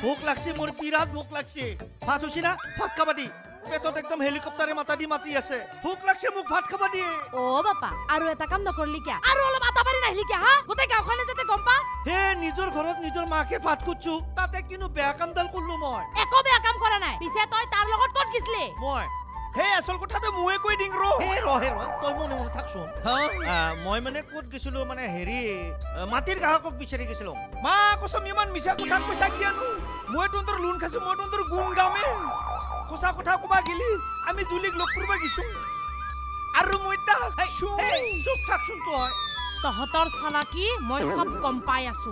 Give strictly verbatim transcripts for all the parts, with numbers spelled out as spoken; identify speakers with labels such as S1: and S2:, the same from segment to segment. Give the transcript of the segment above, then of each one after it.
S1: ভোক লাগছে মোৰ বিৰাট ভোক লাগছে ভাত হৈছে না ভাত খাবা দি পেটত একদম হেলিকপ্টাৰে মাতা দি মাতি আছে ভোক লাগছে মোক ভাত খাবা দিয়ে
S2: ও বাপা আৰু এটা কাম নকৰলি কিয়া আৰু অলপ আটা পাৰি নাহিলি কিয়া হা গোটেই গাঁওখনে যাতে গম পা
S1: হে নিজৰ ঘৰত নিজৰ মাকে ভাত খুচু তাতে কিনো বেয়া কামডাল কৰিলো মই
S2: একো বেয়া কাম কৰা নাই পিছে তই তাৰ লগত ক'ত গিছলি
S1: মই
S3: হে আসল কথাটো মই কৈ দিং ৰ
S1: হে ৰ হে ৰ তই মনে মনে থাকচোন মই মানে ক'ত গৈছিলো মানে হেৰি মাটিৰ গ্ৰাহকক বিচাৰি গৈছিলো
S3: মা কসম ইমান মিছা কথা কৈছা কিয়ানো মই তহঁতৰ লোন খাইছো মই তহঁতৰ গুণ গামে সঁচা কথা কবা গেলি আমি জুলিক লগ কৰিব গিছো আৰু মই তা
S1: চুপ থাকচোন তই
S2: তহঁতৰ চালাকি মই সব গম পাই আছো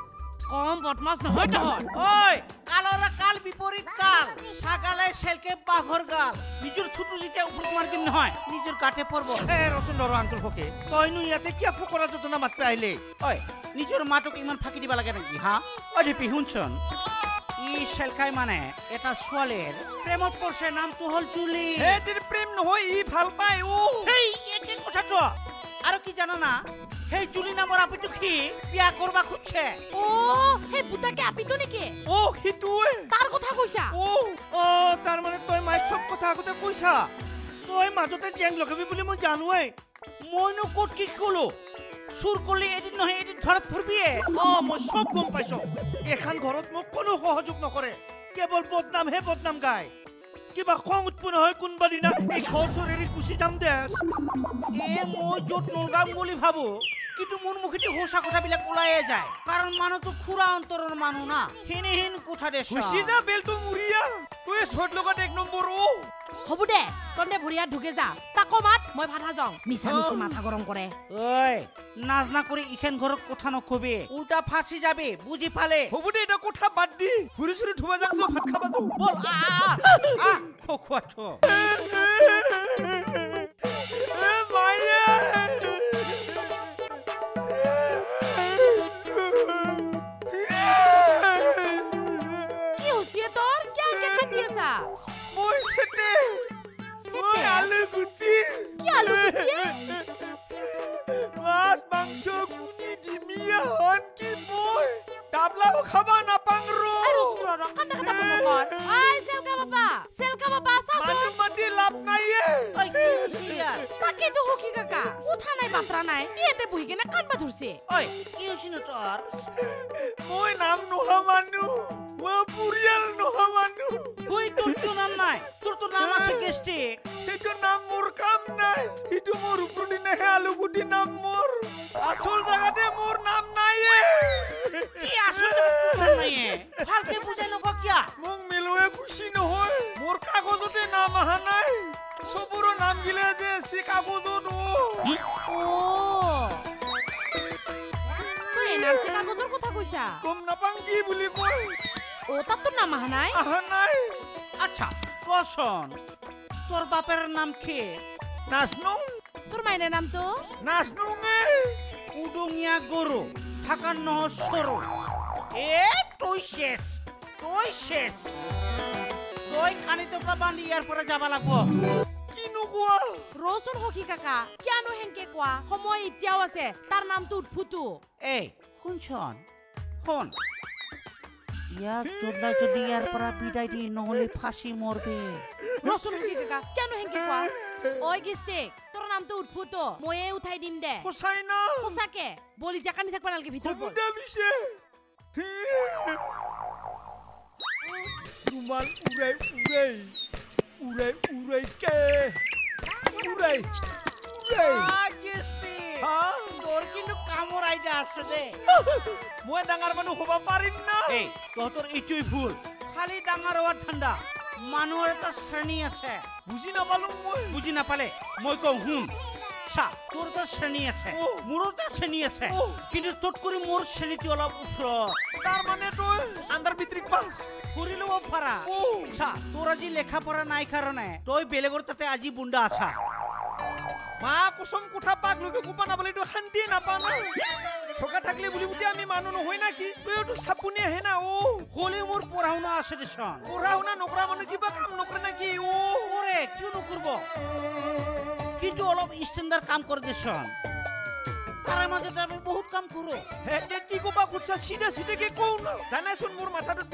S2: কম বদমাছ নহয় তহঁত
S1: ঐ কালৰ কাল বিপৰীত কাল ছাগালে চেলকে বাঘৰ গাল নিজৰ ছুটু যেতিয়া ওপৰত মাৰি দিম নহয় নিজৰ গাতে পৰব হে ৰচোন ৰ আংকুল হকে তইনো ইয়াতে কিয় ফকৰা যোজনা মাতপে আহিলে ঐ নিজৰ মাটোক ইমান ফাঁকি দিব লাগে নেকি হা ঐ দিপি শুনচোন ই চেলকাই মানে এটা ছোৱালীৰ প্ৰেমত পৰিছে নামটো হ'ল জুলি
S3: হে তোৰ প্ৰেম নহয় ই ভাল পায় ও
S1: হেই একে কথাটো আৰু কি জানা না সেই জুলি নামৰ আপিটো কি বিয়া কৰবা খুঁজছে
S2: ও হে বুটাকে আপিটো নেকি
S3: ও হিটুৱে
S2: তাৰ কথা কৈছা
S3: ও
S1: ও তাৰ মানে তই মাইক সব কথা আগতে কৈছা তই মাজতে জেং লগাবি বুলি মই জানোৱেই মইনো ক'ত কি কলো চুৰ কৰিলে এদিন নহয় এদিন ধৰত ফুৰবিয়ে অ মই সব গম পাইছো এখন ঘৰত মোক কোনো সহযোগ নকৰে কেৱল বদনাম হে বদনাম গায় কিবা খং উৎপন্ন হয় কোনবা দিনা এই ঘৰ চৰ এৰি গুচি যাম দেশ এ মই য'ত নগাম বুলি ভাবো কিন্তু মোৰ মুখেদি সঁচা কথাবিলাক ওলাইয়ে যায় কাৰণ মানুহটো খুৰা অন্তৰৰ মানুহ না হেনেহেন কথা দে
S3: খুচি যা বেলটো মুৰিয়া তই ছট লগত এক নম্বৰ ও
S2: হ'ব দে তন্দে ভৰিয়া ঢুকে যা তাকো মাত মই ভাতা যাওঁ মিছা মিছি মাথা গৰম কৰে
S1: ঐ নাচ না কৰি ইখন ঘৰত কথা নকবি উল্টা ফাঁচি যাবি বুজি পালে
S3: হ'ব দে এটা কথা বাদ দি ফুৰি চুৰি ধুবা যাম তো ভাত খাবা যাও
S1: বল আ আ খোৱা থ
S3: এ মাইয়া
S2: কি হৈছে তোৰ কিয় কে কান্দি আছা
S3: মই সেতে মই আলু গুটি
S2: কি আলু গুটি
S3: মাছ মাংস কুনি ডিমিয়া হন কি মই ডাবলাও খাবা না পাংরো
S2: আৰু সুৰৰ কান্না কাটা বনকৰ আই সেলকা বাবা সেলকা বাবা সাসু
S3: মানুহ মাটি লাভ নাই এ
S1: ঐ কি হৈছে ইয়াৰ
S2: তাকে তো হকি কাকা উঠা নাই বাত্ৰা নাই ইতে বহি কেনে কানবা ধৰছে
S1: ঐ কি হৈছে ন তোৰ
S3: মই নাম নোহা মানুহ মই পুৰিয়াল নোহা মানুহ
S1: ঐ তোৰ তো নাম নাই তোৰ তো নাম আছে গেষ্টিক
S3: সেইটো নাম মোৰ কাম নাই সেইটো মোৰ ওপৰতে নেহে আলু গুটি নাম মোৰ আসল জাগাতে মোৰ নাম নাই এ
S1: কি আসল নাম নাই ভালকে বুজাই নক কিয়া
S3: মোক মেলুৱে খুশি নহয় মোৰ কাগজতে নাম আহা নাই সবুৰ নাম গিলে যে সি কাগজত ও
S2: ও তই এনআৰসি কাগজৰ কথা কৈছা
S3: গম নাপাং কি বুলি কয়
S2: ও তাত তোৰ নাম আহা নাই
S3: আহা নাই
S1: আচ্ছা কচোন তোৰ বাপেৰ নাম কি
S3: নাচনো
S2: তোৰ মাইনাৰ নামটো
S3: নাচনো নে
S1: উদঙীয়া গৰু থাকাৰ নহ সৰু এ তই শেষ তই শেষ তই কানিটো পৰা বান্ধি ইয়াৰ পৰা যাব লাগিব
S3: কিনো কোৱা
S2: ৰচোন হকি কাকা কিয়নো হেনকে কোৱা সময় এতিয়াও আছে তাৰ নামটো উৎফুটু
S1: এই শুনচোন শুন ইয়াক জোলাই যদি ইয়াৰ পৰা বিদায় দি নহ'লে ফাঁচি মৰবি
S2: ৰচোন হকি কাকা কিয়নো হেনকে কোৱা ঐ গিষ্টিক তোৰ নামটো উৎফুটু ময়ে উঠাই দিম দে
S3: সঁচাই না
S2: সঁচাকে বলি জাকানি থাকবা নালগে ভিতৰ বল
S3: দে বিছে रुमाल उड़ाई उड़ाई उड़ाई उड़ाई के उड़ाई उड़ाई
S1: हाँ তোর কিন্তু কামৰ আইডিয়া আছে দে
S3: মই ডাঙৰ মানুহ হব পাৰিম না
S1: এই তহঁতৰ এইটোই ভুল খালি ডাঙৰ হোৱাৰ ঠাণ্ডা মানুহৰ এটা শ্ৰেণী আছে
S3: বুজি নাপালো মই
S1: বুজি নাপালে মই কওঁ শুন চা তোৰ এটা শ্ৰেণী আছে মোৰো এটা শ্ৰেণী আছে কিন্তু তোত কৰি মোৰ শ্ৰেণীটো অলপ ওপৰত
S3: তাৰ মানে তই আণ্ডাৰ মেট্ৰিক পাছ
S1: কৰি ল'ব পাৰা চা তোৰ আজি লেখা পঢ়া নাই কাৰণে তই বেলেগৰ তাতে আজি বুন্দা আছা
S3: মা কুসুম কোঠা পাক লোকে কোপা নাবলে তো শান্তি নাপা না ঠকা থাকলে বুলি বুটি আমি মানুহ নহয় নাকি তইতো সাপুনি আহে না ও
S1: হলে মোৰ পঢ়া শুনা আছে দেচোন
S3: পঢ়া শুনা নকৰা মানুহ কিবা কাম নকৰে নাকি ও
S1: কৰে কিয় নকৰব কিন্তু অলপ ষ্টেণ্ডাৰ্ড কাম কৰে দেচোন তাৰে মাজতে আমি বহুত কাম কৰো
S3: হেতে কি কোপা কুচ্ছা সিধা সিধা কে কও না জানাইছোন মোৰ মাথাটো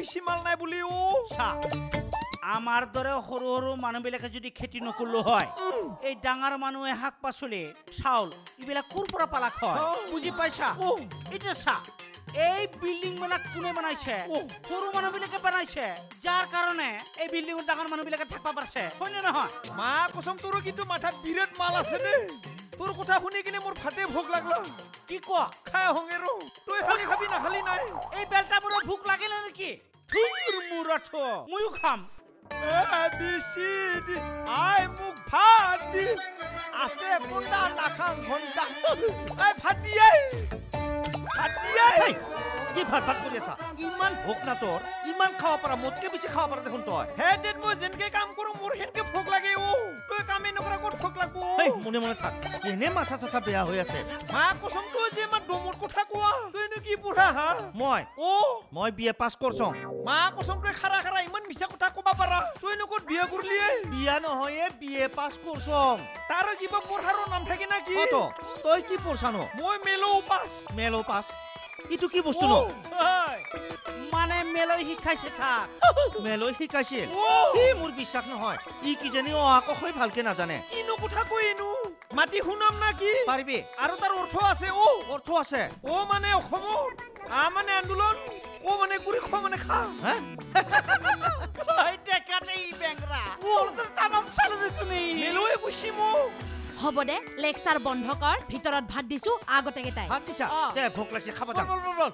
S3: বেছি মাল নাই বুলি ও
S1: চা আমাৰ দৰে সৰু সৰু মানুহবিলাকে যদি খেতি নকৰিলো হয় এই ডাঙৰ মানুহে শাক পাচলি চাউল এইবিলাক ক'ৰ পৰা পালাক হয় বুজি পাইছা এতিয়া চা এই বিল্ডিং বনাক কোনে বনাইছে সৰু মানুহবিলাকে বনাইছে যাৰ কাৰণে এই বিল্ডিঙত ডাঙৰ মানুহবিলাকে থাকিব পাৰিছে হয়নে নহয়
S3: মা কসম তোৰ কিন্তু মাথাত বিৰাট মাল আছে দে তোৰ কথা শুনি কিনে মোৰ ফাটে ভোক লাগলা
S1: কি কোৱা
S3: খাই হঙে ৰ তই খালি খাবি না খালি নাই
S1: এই বেলটা মোৰ ভোক লাগিলে নেকি তোৰ মুৰাঠ ময়ো খাম
S3: এ বিচি দি আই মোক ভাত দি আছে বুন্দা নাখাং ঘন্টা আই ভাত দি আই ভাত দি আই
S1: কি ভাত ভাত কৰি আছা ইমান ভোক না তোৰ ইমান খাব পাৰা মোতকে বেছি খাব পাৰা দেখোন তই
S3: হে ডেট মই যেনকে কাম কৰো মোৰ হেনকে ভোক লাগে ও তই কামে নকৰা ক'ত ভোক লাগব
S1: এই মনে মনে থাক এনে মাথা চাথা বেয়া হৈ আছে
S3: মা কসম তই যে আমাৰ ডমৰ কথা কোৱা তইনো কি পঢ়া হা
S1: মই
S3: ও
S1: মই বি এ পাছ কৰছং
S3: মা কসম তই খাৰা খাৰা ইমান মিছা কথা কবা পাৰা তইনো ক'ত বিয়া কৰলি
S1: বিয়া নহয় বি এ পাছ কৰছং
S3: তাৰ কিবা পঢ়াৰো নাম থাকে না কি
S1: কত তই কি পঢ়ছানো
S3: মই মেলো পাছ
S1: মেলো পাছ ইটো কি বস্তু ন মানে মেলৈ শিকাইছে থাক মেলৈ শিকাইছে ই মোৰ বিশ্বাস নহয় ই কিজানি অ আকখৈ ভালকে নাজানে
S3: কিনো কথা কইনো মাটি শুনাম না কি
S1: পাৰিবি
S3: আৰু তাৰ অৰ্থ আছে ও
S1: অৰ্থ আছে
S3: ও মানে অসমত আ মানে আন্দোলন ও মানে গুৰি খ মানে খা
S1: হে এই দেখাতে ই বেংৰা ওর তো তামাম চালে দেখুনি
S3: মেলোয়ে কইছি মো
S2: হ'ব দে লেকচাৰ বন্ধ কৰ ভিতৰত ভাত দিছো আগতে কেটাই
S1: ভাত দিছা দে ভোক লাগছে খাবা যাম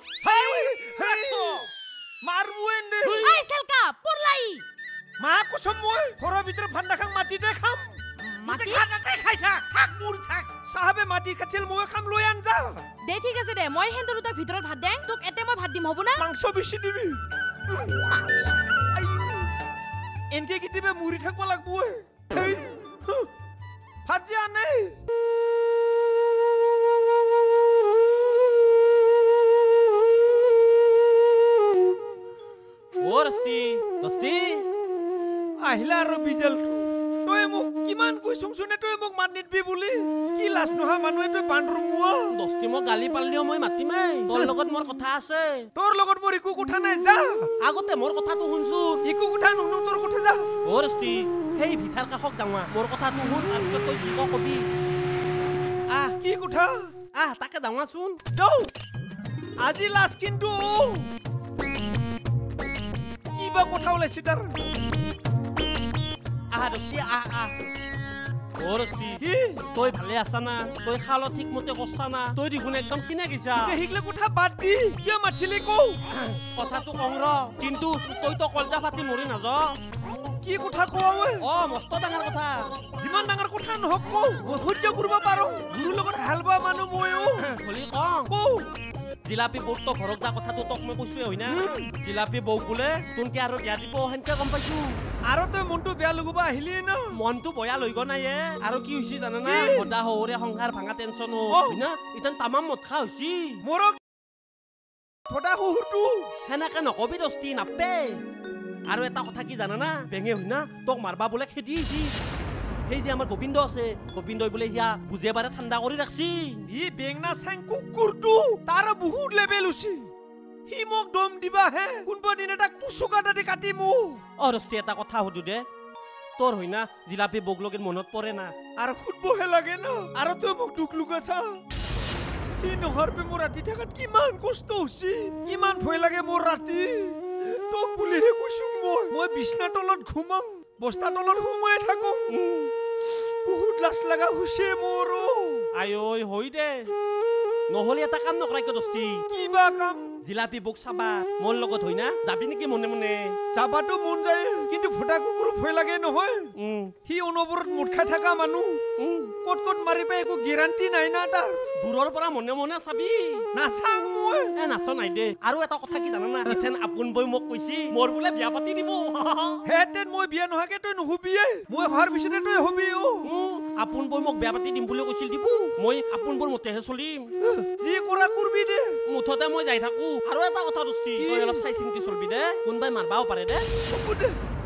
S3: মারবো এন্ডে
S2: এই সেলকা পৰলাই
S3: মা কসম মই ঘৰৰ ভিতৰত ভাত নাখাং মাটিতে খাম
S2: মাটি
S1: খাটাতে খাইছা থাক মুৰ থাক
S3: সাহাবে মাটি কাছিল মই খাম লৈ আন যা
S2: দে ঠিক আছে দে মই হেন দুটা ভিতৰত ভাত দেং তোক এতে মই ভাত দিম হ'ব না
S3: মাংস বেশি দিবি এনকে কিতিবে মুড়ি থাকবা লাগবো ভাত যে আনে
S4: ও ৰস্তি ৰস্তি
S3: আহিলা আৰু বিজলটো তই মোক কিমান কৈছোং শুনে তই মোক মাত নিদবি বুলি কি লাজ নোহা মানুহে তই বান্দৰ মুৱা
S4: দস্তি মোক গালি পাৰলিও মই মাতিমেই তোৰ লগত মোৰ কথা আছে
S3: তোৰ লগত মোৰ একো কথা নাই যা
S4: আগতে মোৰ কথাটো শুনছোন
S3: একো কথা নুশুনো তোৰ কথা যা
S4: ও ৰস্তি সেই ভিতাৰ কাষক যাওঁৱা মোৰ কথাটো শুন তাৰপিছত তই কি ক কবি আহ
S3: কি কথা
S4: আহ তাকে যাওঁৱাচোন
S3: যাও আজি লাজ কিন্তু কিবা কথা ওলাইছে তাৰ
S4: আহ ৰস্তি আহ আহ ও ৰস্তি
S3: কি
S4: তই ভালে আছা না তই খালো ঠিক মতে কৰছা না তই দেখোন একদম কিনা গেছা
S3: সেইগিলা কথা বাদ দি কিয় মাতিলি কও
S4: কথাটো কং ৰ কিন্তু তই তো কলজা ফাটি মৰি নায
S3: কি কথা কোৱা ঐ
S4: অ মস্ত ডাঙৰ কথা
S3: যিমান ডাঙৰ কথা নহওক কও মই সহ্য কৰিব পাৰো গুৰুৰ লগত হাল বোৱা মানুহ ময়ো
S4: হলি কং
S3: কও
S4: জিলাপি বৌক তো ঘৰত যা কথাটো তোক মই কৈছোৱে হয় না জিলাপি বৌক বোলে তোনকে আৰু দিয়া দিব সেনকে গম পাইছো
S3: আৰু তই মনটো বেয়া লগবা আহিলি ন
S4: মনটো বয়া লৈ গৈ নাই আৰু কি হৈছে জানানা
S3: কি?
S4: সদা সৌৰে সংসাৰ ভাঙা টেনচন
S3: অ।
S4: হয় না ইতান তামাম মদ খা হৈছি
S3: মোৰ ফটা শহুৰটো
S4: সেনেকে নকবি দস্তি নাপে আৰু এটা কথা কি জানানা বেঙে হয় না তোক মাৰবা বোলে খেদি আহিছি সেই যে আমাৰ গোবিন্দ আছে গোবিন্দই বোলে ইয়া বুজে বাৰে ঠাণ্ডা কৰি ৰাখছি
S3: ই বেংনা চাং কুকুৰটো তাৰ বহুত লেভেল হৈছে সি মোক দম দিবা হে কোনবা দিন এটা কুচুকা দাদি কাটিমু
S4: অ ৰস্তি এটা কথা সুধো দে তোৰ হয় না জিলাপি বৌক লগিন মনত পৰে না
S3: আৰু সুধবহে লাগে ন আৰু তই মোক দুখ লুকাছা সি নহৰ পে মোৰ ৰাতি থাকাত কিমান কষ্ট হৈছে কিমান ভয় লাগে মোৰ ৰাতি তোক বুলিহে কৈছো মই মই বিছনা তলত ঘুমাম বস্তা তলত সোমাই থাকো বহুত লাজ লগা হৈছে মোৰ
S4: আই ঐ হৈ দে নহলে এটা কাম নকৰাই কিয় দস্তি
S3: কিবা কাম
S4: জিলাপি বৌক চাবা মোৰ লগত হয় না যাবি নেকি মনে মনে
S3: যাবাতো মন যায় কিন্তু ফটা কুকুৰ ভয় লাগে নহয়
S4: উম
S3: সি অনবৰত মুঠ খাই থকা মানুহ
S4: উম
S3: ক'ত ক'ত মাৰি পাই একো গেৰাণ্টি নাই না তাৰ
S4: দূৰৰ পৰা মনে মনে চাবি
S3: নাচাং মই
S4: এ নাচ নাই দে আৰু এটা কথা কি জানানা ইথেন আপোন বৈ মোক কৈছি মোৰ বোলে বিয়া পাতি দিব
S3: হেতেন মই বিয়া নোহাকে তই নুহুবিয়ে মই হোৱাৰ পিছতে তই হবি অ
S4: উম, আপোন বৈ মোক বিয়া পাতি দিম বুলি কৈছিল দিব মই আপোন বৰ মতেহে চলিম
S3: যি কৰা কৰবি দে
S4: মুঠতে মই যাই থাকো আৰু এটা কথা দস্তি
S3: কি?
S4: তই অলপ চাই চিন্তি চলবি দে কোনবাই মাৰবাও পাৰে দে
S3: হ'ব দে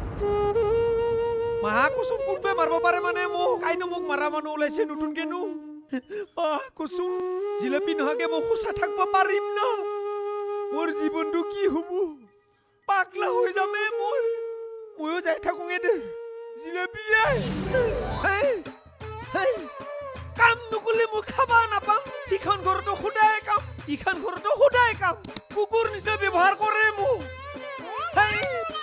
S3: মাহা কুচুম কোনবাই মাৰিব পাৰে মানে মোক কাইনো মোক মাৰা মানুহ ওলাইছে নতুনকেনো মাহা কুচুম জিলাপি নোহাকে মই সঁচা থাকিব পাৰিম ন মোৰ জীৱনটো কি হ'ব পাক পাগলা হৈ যামে মই ময়ো যাই থাকোঁগে দে জিলেবিয়ে হেই হেই কাম নকৰিলে মই খাবা নাপাম ইখন ঘৰতো সদায় কাম ইখন ঘৰতো সদায় কাম কুকুৰ নিচিনা ব্যৱহাৰ কৰে মোক হেই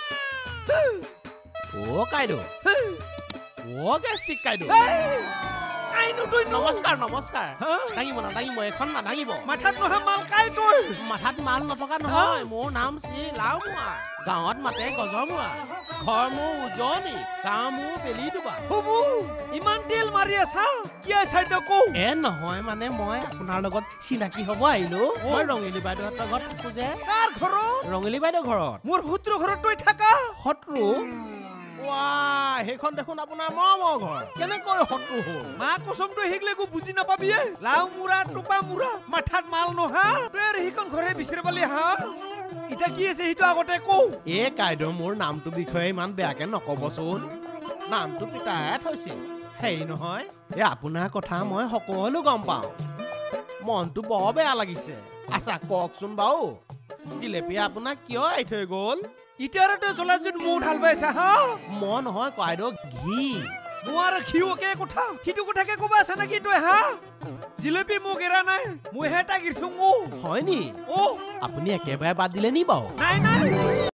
S4: অ' কাইদেউ অ' গেষ্টিক কাইদেউ
S3: আইনো তই
S4: নমস্কাৰ নমস্কাৰ
S3: হা?
S4: দাঙিব না দাঙিব এখন নাদাঙিব
S3: মাথাত নহা মাল কাই তই
S4: মাথাত মাল নথকা নহয় মোৰ নাম শ্ৰী লাওমোৱা গাঁৱত মাতে গজমোৱা ঘৰ মোৰ উজনি গাঁও মোৰ বেলি দুবা
S3: হবু ইমান তেল মাৰি আছা কিয় চাইতে কওঁ
S4: এ নহয় মানে মই আপোনাৰ লগত চিনাকি হ'ব আহিলো মই ৰঙিলী বাইদেউহঁতৰ ঘৰত থাকো যে
S3: কাৰ ঘৰত
S4: ৰঙিলী বাইদেউ ঘৰত
S3: মোৰ শত্ৰু ঘৰত তই থাকা
S4: শত্ৰু ৱাহ সেইখন দেখোন আপোনাৰ মৰমৰ ঘৰ কেনেকৈ শত্ৰু হ'ল
S3: মা কচমটো সেইগিলে একো বুজি নাপাবি লাও মুৰা টোপা মুৰা মাথাত মাল নহা তই আৰু সেইখন ঘৰে বিচাৰি পালি হা এতিয়া কি আছে সেইটো আগতে কওঁ
S4: এ কাইদেউ মোৰ নামটোৰ বিষয়ে ইমান বেয়াকে নকবচোন নামটো পিতায়ে থৈছিল হেৰি নহয় এ আপোনাৰ কথা মই সকলো গম পাওঁ মনটো বৰ বেয়া লাগিছে আচ্ছা কওকচোন বাৰু জিলেপি আপোনাক কিয় এৰি থৈ গ'ল
S3: এতিয়া আৰু তই জ্বলা যদি মোৰ ঢাল পাইছা হা
S4: মই নহয় কাইদেউ ঘি
S3: মই আৰু ঘিউকে কথা সিটো কথাকে ক'বা আছে নেকি তই হা জিলেপি মোক এৰা নাই মইহে তাক এৰিছো মোক
S4: হয় নি
S3: অ'
S4: আপুনি একেবাৰে বাদ দিলে নি বাৰু
S3: নাই নাই